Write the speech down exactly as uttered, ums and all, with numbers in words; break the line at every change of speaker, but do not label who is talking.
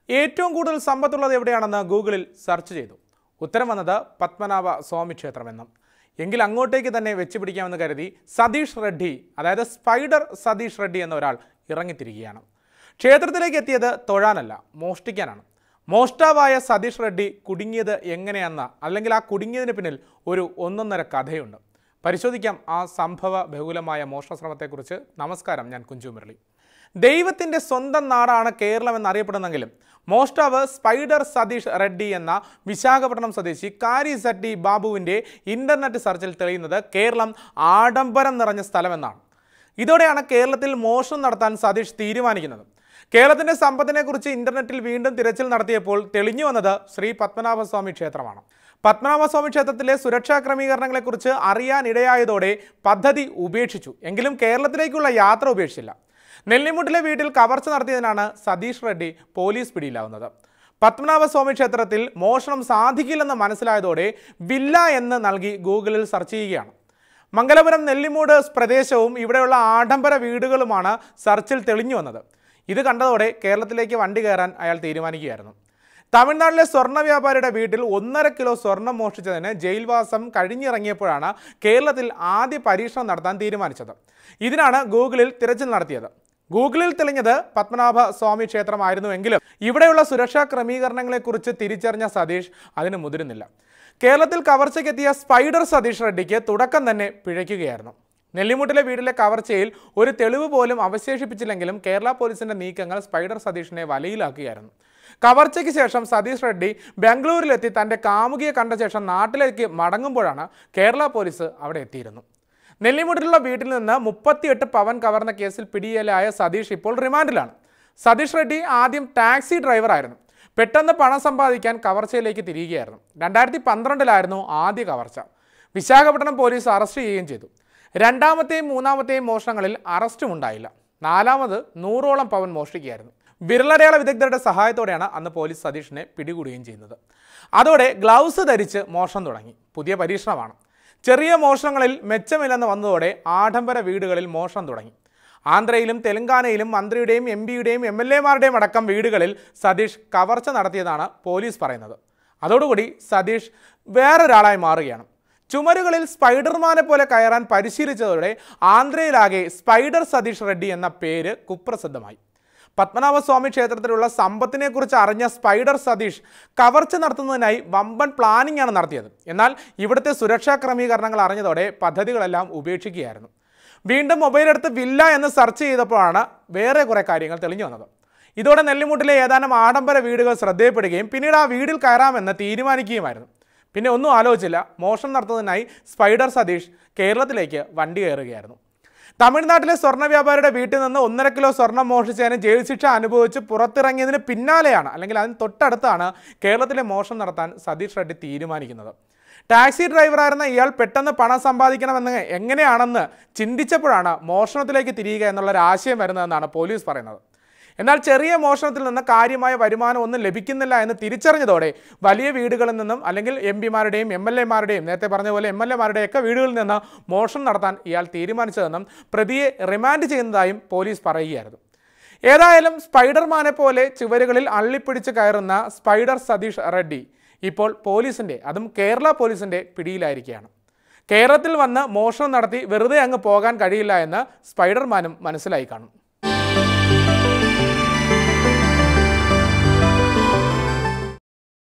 ഏറ്റവും കൂടുതൽ സമ്പത്തുള്ളത് എവിടെയാണെന്ന് ഗൂഗിളിൽ സെർച്ച് ചെയ്തു. ഉത്തരം വന്നത് പത്മനാഭ സ്വാമി ക്ഷേത്രമെന്നും. എങ്കിൽ അങ്ങോട്ടേക്ക് തന്നെ വെച്ച് പിടിക്കാമെന്ന് കരുതി സതീഷ് റെഡ്ഡി, അതായത് സ്പൈഡർ സതീഷ് റെഡ്ഡി എന്ന ഒരാൾ ഇറങ്ങിത്തിരിക്കുകയാണ്. ക്ഷേത്രത്തിലേക്ക് എത്തിയത് തൊഴാനല്ല, മോഷ്ടിക്കാനാണ്. മോഷ്ടാവായ സതീഷ് റെഡ്ഡി കുടുങ്ങിയത് എങ്ങനെയെന്ന, അല്ലെങ്കിൽ ആ കുടുങ്ങിയതിന് പിന്നിൽ ഒരു ഒന്നൊന്നര കഥയുണ്ട്. പരിശോധിക്കാം ആ സംഭവ ബഹുലമായ മോഷണശ്രമത്തെക്കുറിച്ച്. നമസ്കാരം, ഞാൻ കുഞ്ചു മുരളി. ദൈവത്തിൻ്റെ സ്വന്തം നാടാണ് കേരളം എന്നറിയപ്പെടുന്നെങ്കിലും മോഷ്ടാവ് സ്പൈഡർ സതീഷ് റെഡ്ഡി എന്ന വിശാഖപട്ടണം സ്വദേശി കാരി സെട്ടി ബാബുവിൻ്റെ ഇൻ്റർനെറ്റ് സെർച്ചിൽ തെളിയുന്നത് കേരളം ആഡംബരം നിറഞ്ഞ സ്ഥലമെന്നാണ്. ഇതോടെയാണ് കേരളത്തിൽ മോഷണം നടത്താൻ സതീഷ് തീരുമാനിക്കുന്നത്. കേരളത്തിൻ്റെ സമ്പത്തിനെക്കുറിച്ച് ഇൻ്റർനെറ്റിൽ വീണ്ടും തിരച്ചിൽ നടത്തിയപ്പോൾ തെളിഞ്ഞു വന്നത് ശ്രീ പത്മനാഭസ്വാമി ക്ഷേത്രമാണ്. പത്മനാഭസ്വാമി ക്ഷേത്രത്തിലെ സുരക്ഷാ ക്രമീകരണങ്ങളെക്കുറിച്ച് അറിയാനിടയായതോടെ പദ്ധതി ഉപേക്ഷിച്ചു. എങ്കിലും കേരളത്തിലേക്കുള്ള യാത്ര ഉപേക്ഷിച്ചില്ല. നെല്ലിമുട്ടിലെ വീട്ടിൽ കവർച്ച നടത്തിയതിനാണ് സതീഷ് റെഡ്ഡി പോലീസ് പിടിയിലാവുന്നത്. പത്മനാഭസ്വാമി ക്ഷേത്രത്തിൽ മോഷണം സാധിക്കില്ലെന്ന് മനസ്സിലായതോടെ വില്ല എന്ന് നൽകി ഗൂഗിളിൽ സെർച്ച് ചെയ്യുകയാണ്. മംഗലപുരം നെല്ലിമൂട് പ്രദേശവും ഇവിടെയുള്ള ആഡംബര വീടുകളുമാണ് സെർച്ചിൽ തെളിഞ്ഞു വന്നത്. ഇത് കണ്ടതോടെ കേരളത്തിലേക്ക് വണ്ടി കയറാൻ അയാൾ തീരുമാനിക്കുകയായിരുന്നു. തമിഴ്നാട്ടിലെ സ്വർണ്ണ വ്യാപാരിയുടെ വീട്ടിൽ ഒന്നര കിലോ സ്വർണം മോഷ്ടിച്ചതിന് ജയിൽവാസം കഴിഞ്ഞിറങ്ങിയപ്പോഴാണ് കേരളത്തിൽ ആദ്യ പരീക്ഷണം നടത്താൻ തീരുമാനിച്ചത്. ഇതിനാണ് ഗൂഗിളിൽ തിരച്ചിൽ നടത്തിയത്. ഗൂഗിളിൽ തെളിഞ്ഞത് പത്മനാഭ സ്വാമി ക്ഷേത്രമായിരുന്നുവെങ്കിലും ഇവിടെയുള്ള സുരക്ഷാ ക്രമീകരണങ്ങളെക്കുറിച്ച് തിരിച്ചറിഞ്ഞ സതീഷ് അതിന് മുതിരുന്നില്ല. കേരളത്തിൽ കവർച്ചയ്ക്കെത്തിയ സ്പൈഡർ സതീഷ് റെഡ്ഡിക്ക് തുടക്കം തന്നെ പിഴയ്ക്കുകയായിരുന്നു. നെല്ലിമുട്ടിലെ വീട്ടിലെ കവർച്ചയിൽ ഒരു തെളിവ് പോലും അവശേഷിപ്പിച്ചില്ലെങ്കിലും കേരള പോലീസിന്റെ നീക്കങ്ങൾ സ്പൈഡർ സതീഷിനെ വലയിലാക്കുകയായിരുന്നു. കവർച്ചയ്ക്ക് ശേഷം സതീഷ് റെഡ്ഡി ബാംഗ്ലൂരിലെത്തി തൻ്റെ കാമുകിയെ കണ്ട ശേഷം നാട്ടിലേക്ക് മടങ്ങുമ്പോഴാണ് കേരള പോലീസ് അവിടെ എത്തിയിരുന്നു. നെല്ലിമുട്ടിലുള്ള വീട്ടിൽ നിന്ന് മുപ്പത്തിയെട്ട് പവൻ കവർന്ന കേസിൽ പിടിയിലായ സതീഷ് ഇപ്പോൾ റിമാൻഡിലാണ്. സതീഷ് റെഡ്ഡി ആദ്യം ടാക്സി ഡ്രൈവറായിരുന്നു. പെട്ടെന്ന് പണം സമ്പാദിക്കാൻ കവർച്ചയിലേക്ക് തിരിയുകയായിരുന്നു. രണ്ടായിരത്തി പന്ത്രണ്ടിലായിരുന്നു ആദ്യ കവർച്ച. വിശാഖപട്ടണം പോലീസ് അറസ്റ്റ് ചെയ്യുകയും ചെയ്തു. രണ്ടാമത്തെയും മൂന്നാമത്തെയും മോഷണങ്ങളിൽ അറസ്റ്റും ഉണ്ടായില്ല. നാലാമത് നൂറോളം പവൻ മോഷ്ടിക്കുകയായിരുന്നു. വിരലടയാള വിദഗ്ധരുടെ സഹായത്തോടെയാണ് അന്ന് പോലീസ് സതീഷിനെ പിടികൂടുകയും ചെയ്യുന്നത്. അതോടെ ഗ്ലൗസ് ധരിച്ച് മോഷണം തുടങ്ങി. പുതിയ പരീക്ഷണമാണ്. ചെറിയ മോഷണങ്ങളിൽ മെച്ചമില്ലെന്ന് വന്നതോടെ ആഡംബര വീടുകളിൽ മോഷണം തുടങ്ങി. ആന്ധ്രയിലും തെലങ്കാനയിലും മന്ത്രിയുടെയും എം പിയുടെയും എം എൽ എമാരുടെയും അടക്കം വീടുകളിൽ സതീഷ് കവർച്ച നടത്തിയതാണ് പോലീസ് പറയുന്നത്. അതോടുകൂടി സതീഷ് വേറൊരാളായി മാറുകയാണ്. ചുമരുകളിൽ സ്പൈഡർമാനെ പോലെ കയറാൻ പരിശീലിച്ചതോടെ ആന്ധ്രയിലാകെ സ്പൈഡർ സതീഷ് റെഡ്ഡി എന്ന പേര് കുപ്രസിദ്ധമായി. പത്മനാഭസ്വാമി ക്ഷേത്രത്തിലുള്ള സമ്പത്തിനെക്കുറിച്ച് അറിഞ്ഞ സ്പൈഡർ സതീഷ് കവർച്ച നടത്തുന്നതിനായി വമ്പൻ പ്ലാനിംഗ് ആണ് നടത്തിയത്. എന്നാൽ ഇവിടുത്തെ സുരക്ഷാ ക്രമീകരണങ്ങൾ അറിഞ്ഞതോടെ പദ്ധതികളെല്ലാം ഉപേക്ഷിക്കുകയായിരുന്നു. വീണ്ടും മൊബൈലെടുത്ത് വില്ല എന്ന് സെർച്ച് ചെയ്തപ്പോഴാണ് വേറെ കുറേ കാര്യങ്ങൾ തെളിഞ്ഞു വന്നത്. ഇതോടെ നെല്ലിമുട്ടിലെ ഏതാനും ആഡംബര വീടുകൾ ശ്രദ്ധയപ്പെടുകയും പിന്നീട് ആ വീട്ടിൽ കയറാമെന്ന് തീരുമാനിക്കുകയുമായിരുന്നു. പിന്നെ ഒന്നും ആലോചിച്ചില്ല. മോഷണം നടത്തുന്നതിനായി സ്പൈഡർ സതീഷ് കേരളത്തിലേക്ക് വണ്ടി കയറുകയായിരുന്നു. തമിഴ്നാട്ടിലെ സ്വർണ്ണ വ്യാപാരിയുടെ വീട്ടിൽ നിന്ന് ഒന്നര കിലോ സ്വർണം മോഷ്ടിച്ചതിന് ജയിൽ ശിക്ഷ അനുഭവിച്ച് പുറത്തിറങ്ങിയതിന് പിന്നാലെയാണ്, അല്ലെങ്കിൽ അതിന് തൊട്ടടുത്താണ് കേരളത്തിലെ മോഷണം നടത്താൻ സതീഷ് റെഡ്ഡി തീരുമാനിക്കുന്നത്. ടാക്സി ഡ്രൈവറായിരുന്ന ഇയാൾ പെട്ടെന്ന് പണം സമ്പാദിക്കണമെന്ന് എങ്ങനെയാണെന്ന് ചിന്തിച്ചപ്പോഴാണ് മോഷണത്തിലേക്ക് തിരിയുക എന്നുള്ളൊരു ആശയം വരുന്നതെന്നാണ് പോലീസ് പറയുന്നത്. എന്നാൽ ചെറിയ മോഷണത്തിൽ നിന്ന് കാര്യമായ വരുമാനം ഒന്നും ലഭിക്കുന്നില്ല എന്ന് തിരിച്ചറിഞ്ഞതോടെ വലിയ വീടുകളിൽ നിന്നും, അല്ലെങ്കിൽ എം പിമാരുടെയും എം എൽ എമാരുടെയും നേരത്തെ പറഞ്ഞ പോലെ എം എൽ എമാരുടെയൊക്കെ വീടുകളിൽ നിന്ന് മോഷണം നടത്താൻ ഇയാൾ തീരുമാനിച്ചതെന്നും പ്രതിയെ റിമാൻഡ് ചെയ്യുന്നതായും പോലീസ് പറയുകയായിരുന്നു. ഏതായാലും സ്പൈഡർമാനെ പോലെ ചുവരുകളിൽ അള്ളിപ്പിടിച്ച് കയറുന്ന സ്പൈഡർ സതീഷ് റെഡ്ഡി ഇപ്പോൾ പോലീസിൻ്റെ, അതും കേരള പോലീസിൻ്റെ പിടിയിലായിരിക്കുകയാണ്. കേരളത്തിൽ വന്ന് മോഷണം നടത്തി വെറുതെ അങ്ങ് പോകാൻ കഴിയില്ല എന്ന് സ്പൈഡർമാനും മനസ്സിലായി കാണും.